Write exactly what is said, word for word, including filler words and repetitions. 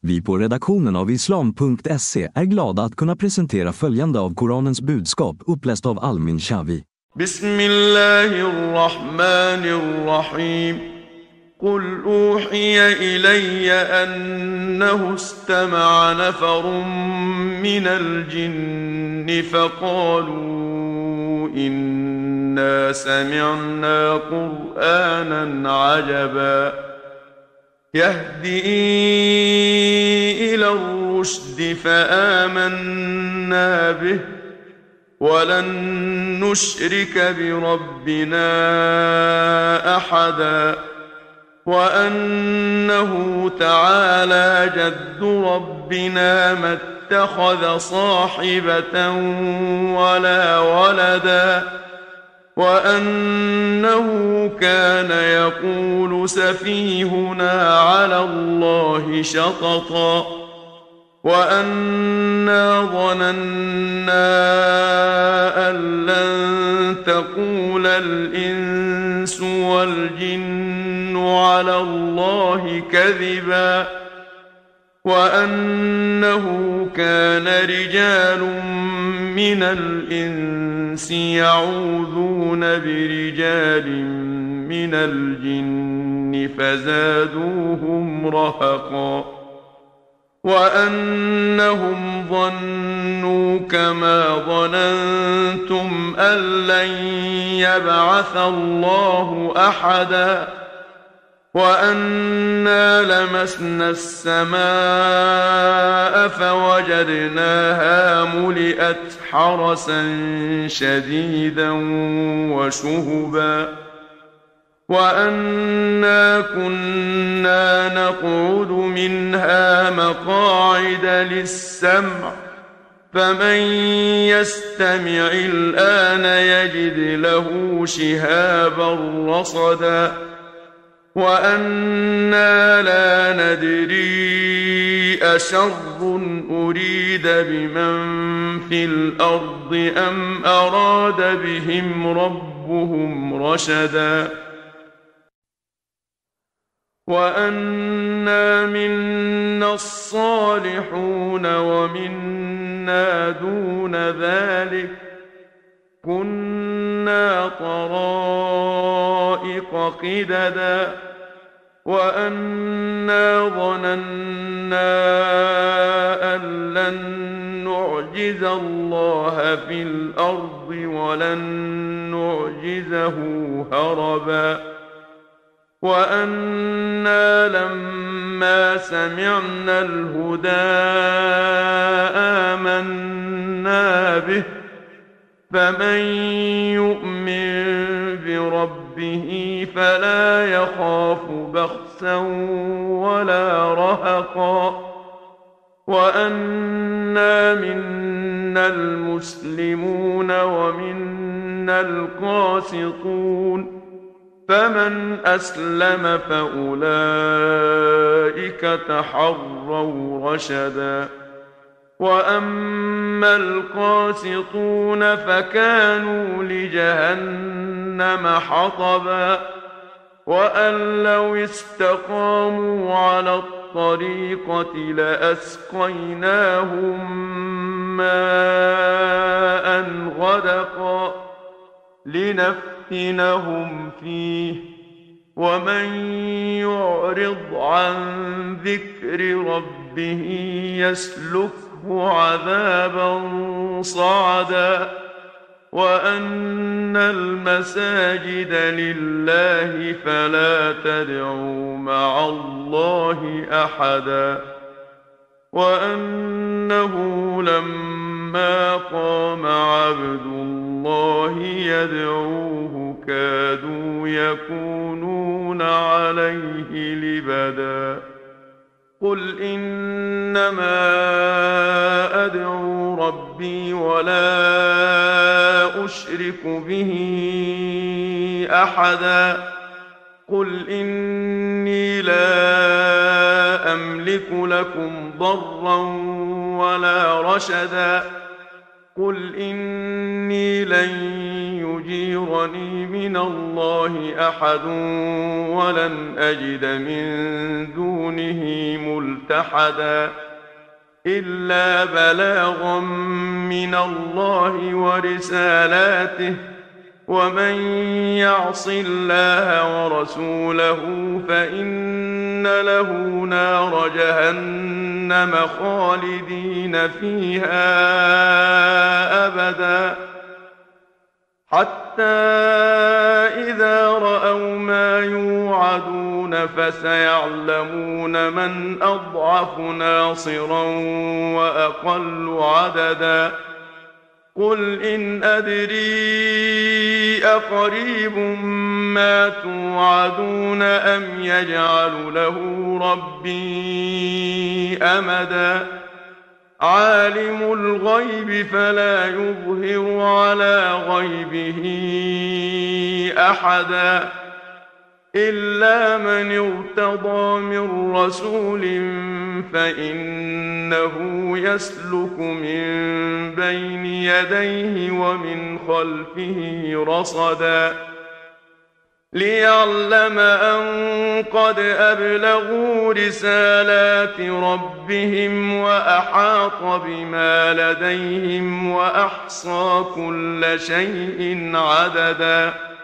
Vi på redaktionen av islam punkt se är glada att kunna presentera följande av Koranens budskap uppläst av Almin Shawi. Bismillahirrahmanirrahim. قل أوحي إلي أنه استمع نفر من الجن فقالوا إنا سمعنا قرآنا عجبا يهدي إلى الرشد فآمنا به ولن نشرك بربنا أحدا وأنه تعالى جد ربنا ما اتخذ صاحبة ولا ولدا وأنه كان يقول سفيهنا على الله شططا وأنا ظننا أن لن تقول الإنس والجن على الله كذبا وأنه كان رجال من الإنس يعوذون برجال من الجن فزادوهم رهقا وأنهم ظنوا كما ظننتم أن لن يبعث الله أحدا وأنا لمسنا السماء فوجدناها ملئت حرسا شديدا وشهبا وأنا كنا نقعد منها مقاعد للسمع فمن يستمع الآن يجد له شهابا رصدا وأنا لا ندري أشر أريد بمن في الأرض أم أراد بهم ربهم رشدا وأنا منا الصالحون ومنا دون ذلك كنا طرائق قددا وأنا ظننا أن لن نعجز الله في الأرض ولن نعجزه هربا وأنا لما سمعنا الهدى آمنا به فمن يؤمن بربه فلا يخاف بخسا ولا رهقا وأنا منا المسلمون ومنا القاسطون فمن أسلم فأولئك تحروا رشدا وأما القاسطون فكانوا لجهنم حطبا وأن لو استقاموا على الطريقة لأسقيناهم ماء غدقا لنفتنهم فيه ومن يعرض عن ذكر ربه يسلكه عذابا صعدا وأن المساجد لله فلا تدعوا مع الله أحدا وأنه لما قام عبد الله يدعوه كادوا يكونون عليه لبدا قل إنما أدعو ربي ولا أشرك به أحدا قل إني لا أملك لكم ضرا ولا رشدا قل إني لن يجيرني من الله أحد ولن أجد من دونه ملتحدا إلا بلاغا من الله ورسالاته ومن يعص الله ورسوله فإن له نار جهنم خالدين فيها أبدا حتى إذا رأوا ما يوعدون فسيعلمون من أضعف ناصرا وأقل عددا قل إن أدري أقريب ما توعدون أم يجعل له ربي أمدا عالم الغيب فلا يظهر على غيبه أحدا إلا من ارتضى من رسول فإنه يسلك من بين يديه ومن خلفه رصدا ليعلم أن قد أبلغوا رسالات ربهم وأحاط بما لديهم وأحصى كل شيء عددا